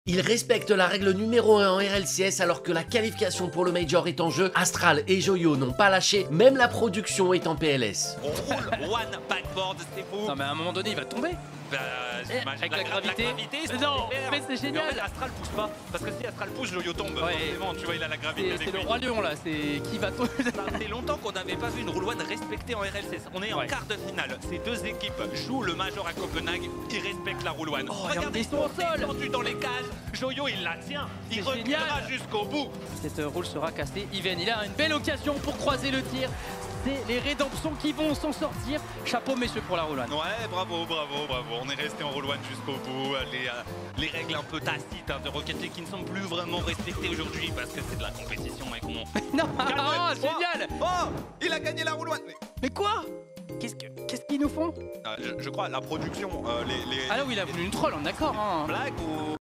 Il respecte la règle numéro 1 en RLCS alors que la qualification pour le Major est en jeu. Astral et Joyo n'ont pas lâché, même la production est en PLS. On roule one backboard, c'est fou. Non mais à un moment donné il va tomber. Bah, avec la gravité. Non, mais c'est génial. Mais en fait, Astral pousse pas. Parce que si Astral pousse, Joyo tombe. Ouais. Forcément, tu vois, il a la gravité. C'est le roi lion là, c'est qui va tomber. Ça fait longtemps qu'on n'avait pas vu une Rule One respectée en RLCS. On est en quart de finale. Ces deux équipes jouent le Major à Copenhague. Ils respectent la Rule One. Oh, regardez, ils sont au sol. tendu dans les cages. Joyo, il la tient. Il reculera jusqu'au bout. Cette roule sera cassée. Even, il a une belle occasion pour croiser le tir. C'est les rédemptions qui vont s'en sortir. Chapeau messieurs pour la Rule One. Ouais, bravo, bravo, bravo. On est resté en Rule One jusqu'au bout. Les règles un peu tacites de Rocket League qui ne sont plus vraiment respectées aujourd'hui parce que c'est de la compétition et qu'on... Non, génial. Oh, il a gagné la Rule One. Mais quoi? Qu'est-ce qu'ils nous font? Je crois la production, Ah là où il a voulu une troll, on est d'accord. Hein. Blague ou...